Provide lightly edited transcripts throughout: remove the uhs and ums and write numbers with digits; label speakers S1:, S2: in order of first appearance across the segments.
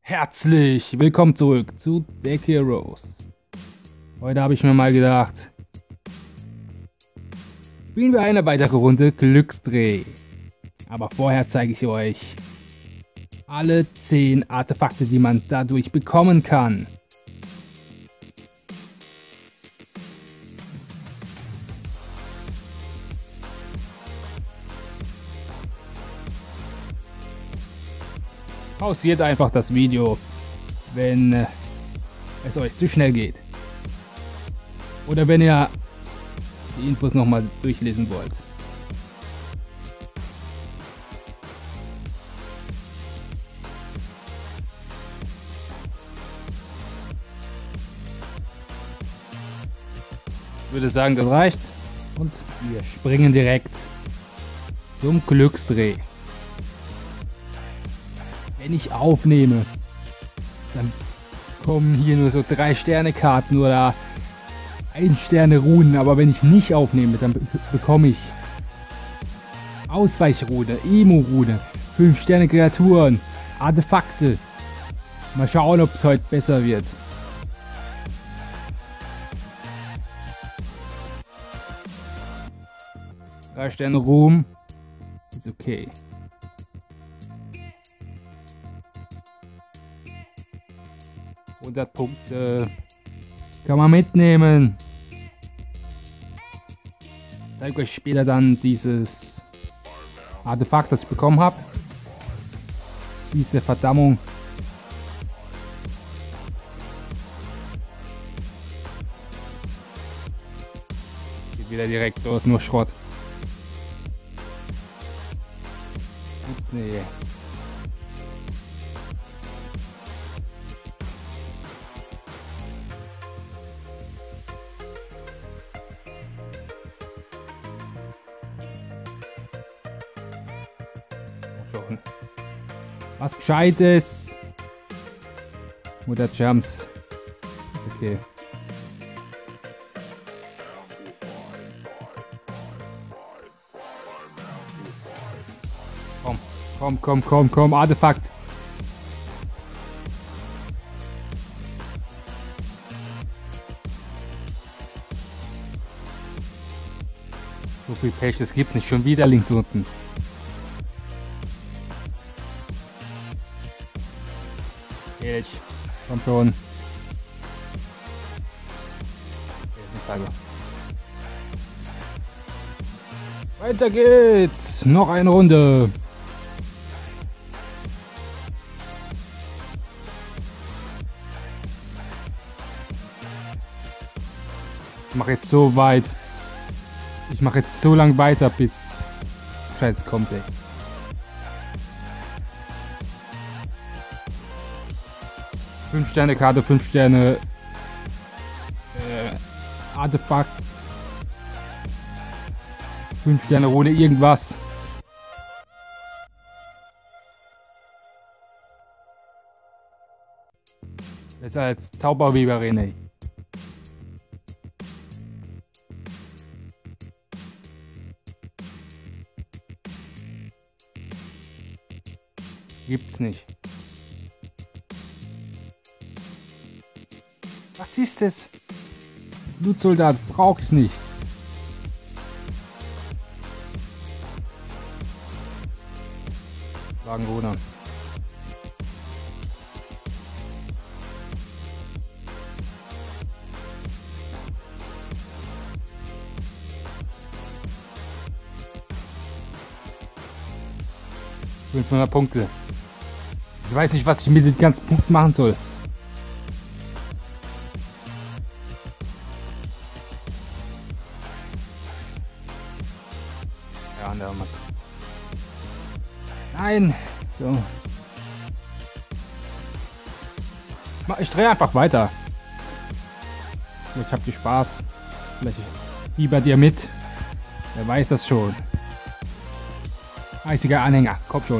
S1: Herzlich willkommen zurück zu Deck Heroes. Heute habe ich mir mal gedacht, spielen wir eine weitere Runde Glücksdreh. Aber vorher zeige ich euch alle 10 Artefakte, die man dadurch bekommen kann. Pausiert einfach das Video, wenn es euch zu schnell geht. Oder wenn ihr die Infos nochmal durchlesen wollt. Ich würde sagen, das reicht. Und wir springen direkt zum Glücksdreh. Wenn ich aufnehme, dann kommen hier nur so 3-Sterne-Karten oder 1-Sterne-Runen, aber wenn ich nicht aufnehme, dann bekomme ich Ausweichrune, Emo-Rune, 5-Sterne-Kreaturen, Artefakte. Mal schauen, ob es heute besser wird. Drei Sterne Ruhm ist okay. Punkte kann man mitnehmen. Ich zeige euch später dann dieses Artefakt, das ich bekommen habe. Diese Verdammung. Geht wieder direkt los, nur Schrott. Nee. Was Gescheites. Mutter Jumps. Ist okay. Komm, Artefakt. So viel Pech, das gibt's nicht. Schon wieder links unten. Komm schon. Weiter geht's. Noch eine Runde. Ich mache jetzt so weit. Ich mache jetzt so lang weiter, bis das Scheiß kommt, ey. Fünf Sterne Karte, 5 Sterne Artefakt, 5 Sterne Rune, irgendwas. Besser als Zauberweberin, ey. Gibt's nicht. Was ist das? Blutsoldat brauche ich nicht. Wagenruder. $500 Punkte. Ich weiß nicht, was ich mit den ganzen Punkten machen soll. Ja, anderer Mann. Nein! So. Ich drehe einfach weiter. Ich hab viel Spaß. Vielleicht fieber dir mit. Wer weiß das schon. Eisiger Anhänger, komm schon.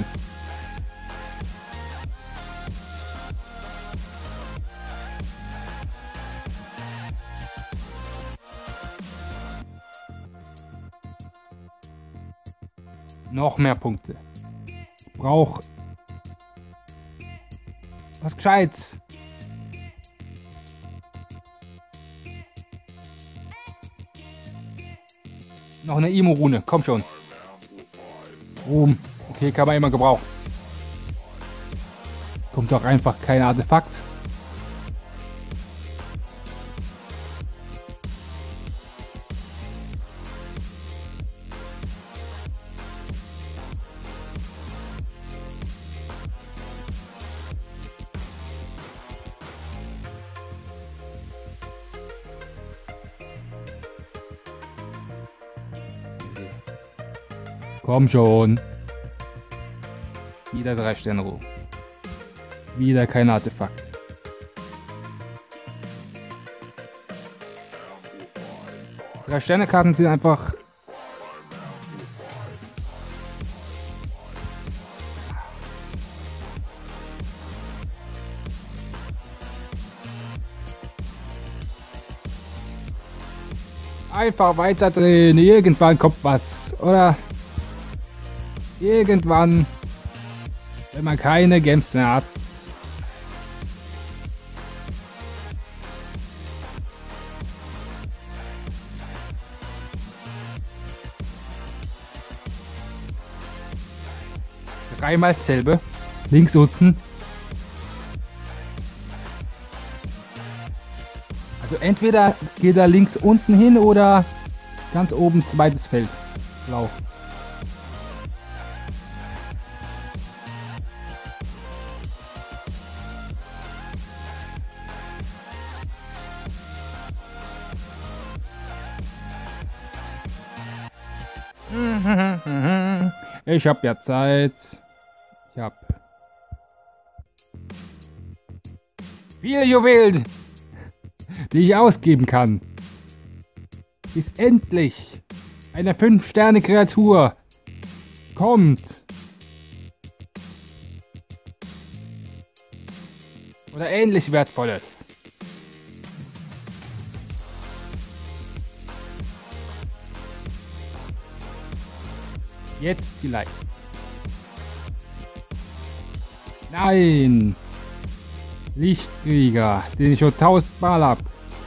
S1: Noch mehr Punkte. Ich brauche Was Gescheites. Noch eine Imo-Rune. Komm schon. Ruhm. Okay, kann man immer gebrauchen. Jetzt kommt doch einfach kein Artefakt. Komm schon. Wieder 3 Sterne Ruhe. Wieder kein Artefakt. Drei Sterne Karten sind einfach... Einfach weiter drehen. Irgendwann kommt was. Oder? Irgendwann, wenn man keine Gems mehr hat. Dreimal dasselbe. Links unten. Also entweder geht er links unten hin oder ganz oben zweites Feld. Blau. Ich hab ja Zeit. Ich hab viele Juwelen, die ich ausgeben kann. Bis endlich eine 5-Sterne-Kreatur kommt. Oder ähnlich Wertvolles. Jetzt vielleicht. Nein! Lichtkrieger, den ich schon 1000 Mal hab.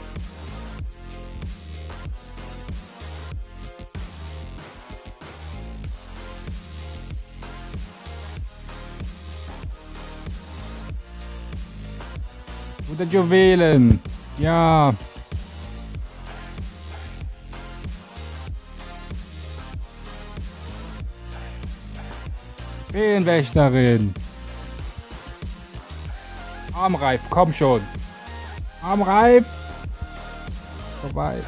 S1: Oder Juwelen. Ja. Feenwächterin. Armreif, komm schon. Armreif. Vorbei.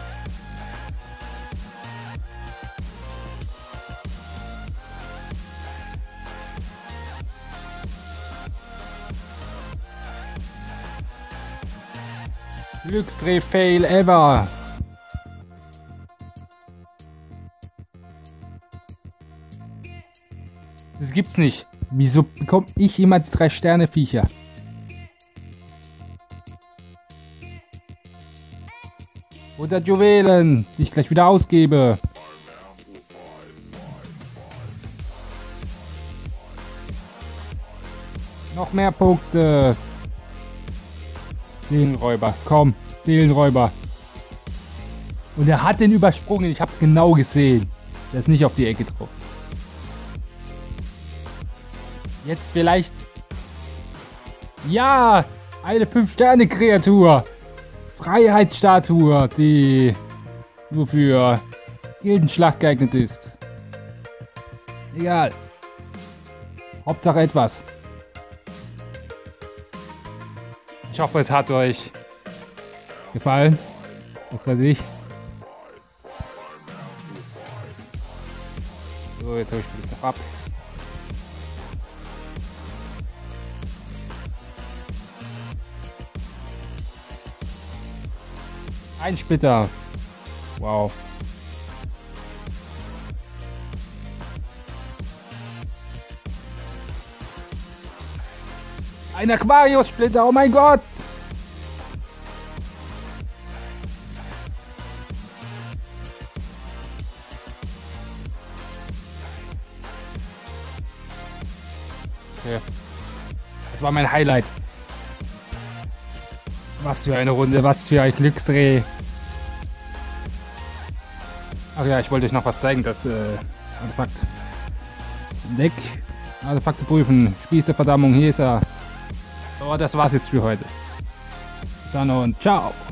S1: Glücksdreh-Fail ever. Das gibt's nicht. Wieso bekomme ich immer die 3-Sterne-Viecher? Oder Juwelen, die ich gleich wieder ausgebe. Noch mehr Punkte. Seelenräuber, komm, Seelenräuber. Und er hat den übersprungen, ich habe genau gesehen. Der ist nicht auf die Ecke drauf. Jetzt vielleicht... Ja, eine 5-Sterne-Kreatur. Freiheitsstatue, die nur für Gildenschlacht geeignet ist. Egal. Hauptsache etwas. Ich hoffe, es hat euch gefallen. Was weiß ich. So, jetzt habe ich das ab. Ein Splitter. Wow. Ein Aquarius-Splitter, oh mein Gott! Okay. Das war mein Highlight. Was für eine Runde, was für ein Glücksdreh. Ach ja, ich wollte euch noch was zeigen, das Artefakt. Deck, Artefakte prüfen, Spieß der Verdammung, hier ist er. So, das war's jetzt für heute. Dann und ciao.